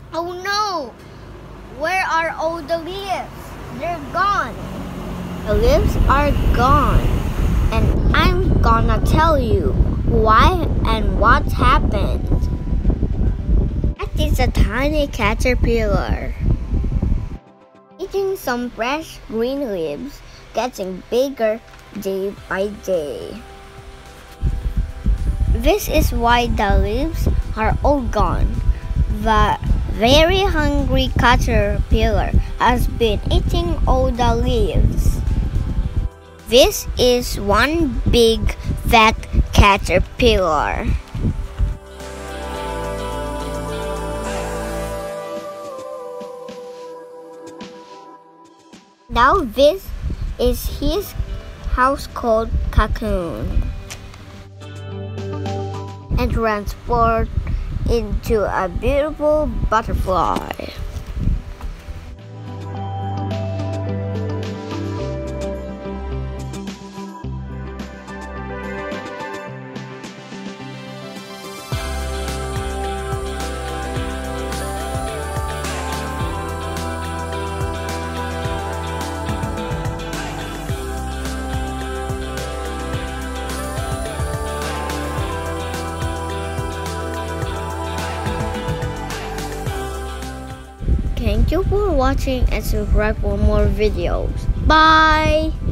Oh no! Where are all the leaves? They're gone. The leaves are gone. And I'm gonna tell you why and what happened. That is a tiny caterpillar eating some fresh green leaves, getting bigger day by day. This is why the leaves are all gone. The very hungry caterpillar has been eating all the leaves. This is one big fat caterpillar. Now this is his house called cocoon, and transformed into a beautiful butterfly. Thank you for watching and subscribe for more videos. Bye!